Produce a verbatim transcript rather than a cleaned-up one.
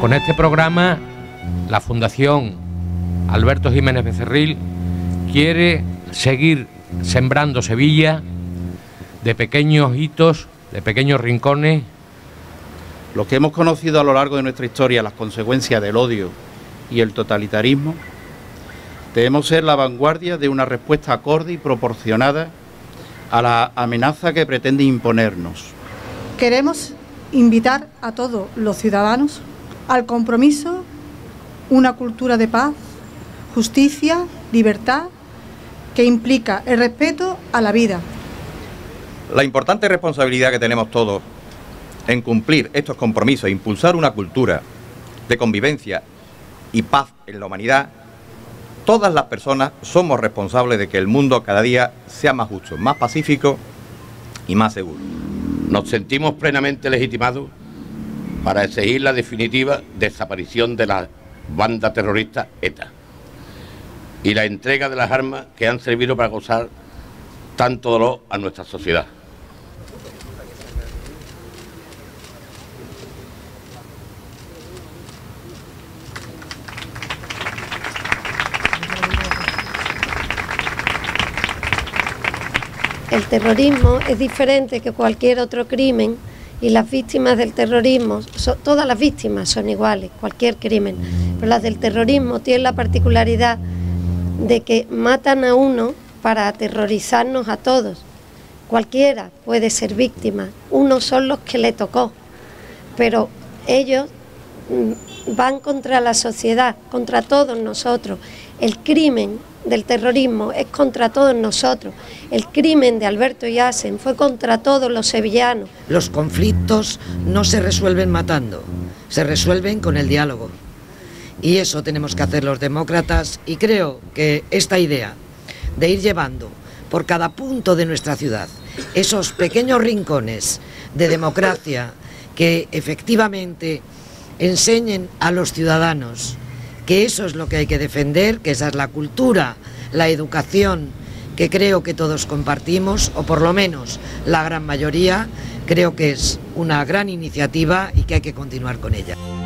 Con este programa, la Fundación Alberto Jiménez Becerril quiere seguir sembrando Sevilla de pequeños hitos, de pequeños rincones. Lo que hemos conocido a lo largo de nuestra historia, las consecuencias del odio y el totalitarismo, debemos ser la vanguardia de una respuesta acorde y proporcionada a la amenaza que pretende imponernos. Queremos invitar a todos los ciudadanos al compromiso, una cultura de paz, justicia, libertad, que implica el respeto a la vida. La importante responsabilidad que tenemos todos en cumplir estos compromisos e impulsar una cultura de convivencia y paz en la humanidad, todas las personas somos responsables de que el mundo cada día sea más justo, más pacífico y más seguro. Nos sentimos plenamente legitimados para exigir la definitiva desaparición de la banda terrorista ETA y la entrega de las armas que han servido para causar tanto dolor a nuestra sociedad. El terrorismo es diferente que cualquier otro crimen y las víctimas del terrorismo, so, todas las víctimas son iguales, cualquier crimen, pero las del terrorismo tienen la particularidad de que matan a uno para aterrorizarnos a todos. Cualquiera puede ser víctima, unos son los que le tocó, pero ellos van contra la sociedad, contra todos nosotros. El crimen del terrorismo es contra todos nosotros. El crimen de Alberto Yassen fue contra todos los sevillanos. Los conflictos no se resuelven matando, se resuelven con el diálogo. Y eso tenemos que hacer los demócratas, y creo que esta idea de ir llevando por cada punto de nuestra ciudad esos pequeños rincones de democracia que efectivamente enseñen a los ciudadanos que eso es lo que hay que defender, que esa es la cultura, la educación que creo que todos compartimos, o por lo menos la gran mayoría, creo que es una gran iniciativa y que hay que continuar con ella.